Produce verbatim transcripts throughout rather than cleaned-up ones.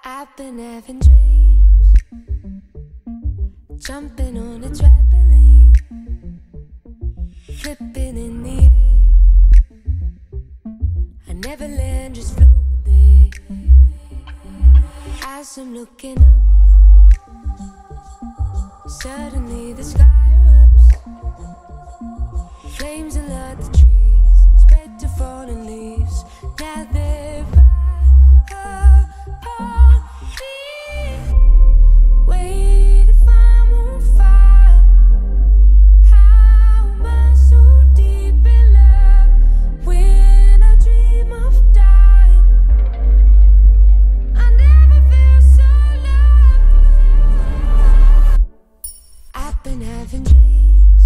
I've been having dreams, jumping on a trampoline, flipping in the air. I never land, just float there. As I'm looking up, suddenly the sky erupts. Flames alert the trees, spread to fallen leaves. Now they're right upon me. Wait, if I'm on fire, how am I so deep in love? When I dream of dying, I never feel so loved. I've been having dreams,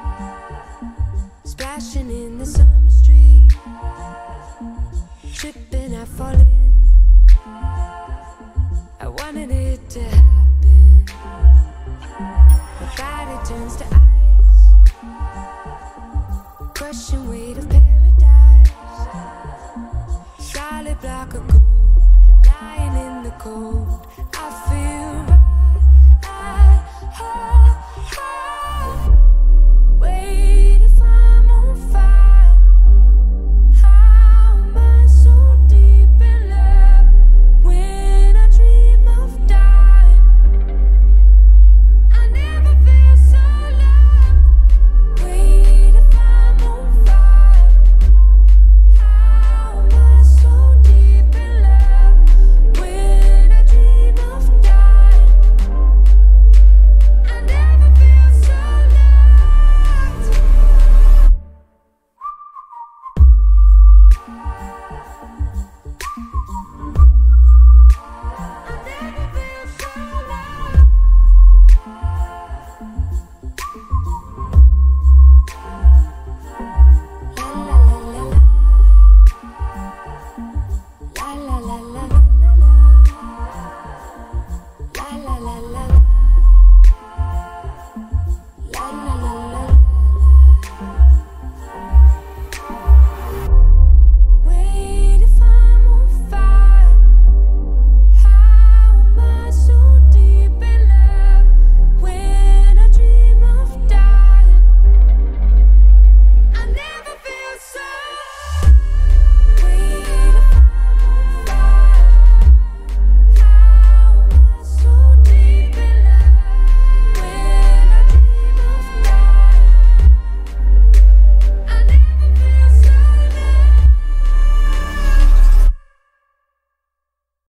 splashing in the summer street, tripping, I fall in. I wanted it to happen. My body turns to ice, crushing weight of paradise. Solid block of gold, lying in the cold.